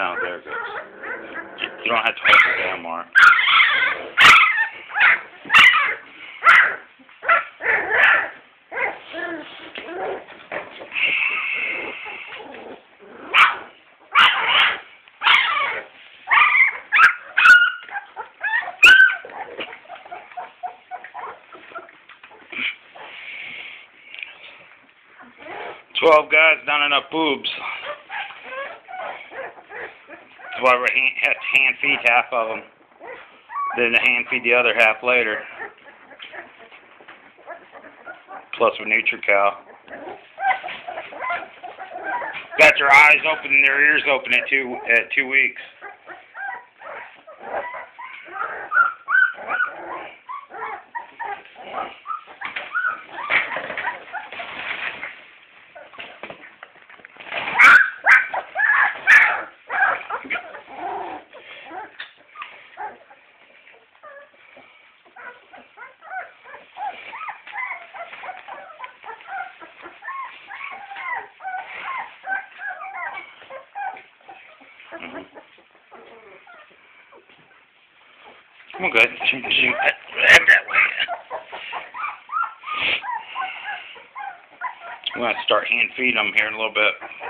Oh, there it goes. You don't have to hold it down, Mark. "12 guys, not enough boobs. That's why we have to hand feed half of them. Then hand feed the other half later. Plus with NutriCal. Got their eyes open and their ears open at 2 weeks. Come on, good. Head that way. I'm going to start hand feeding them here in a little bit.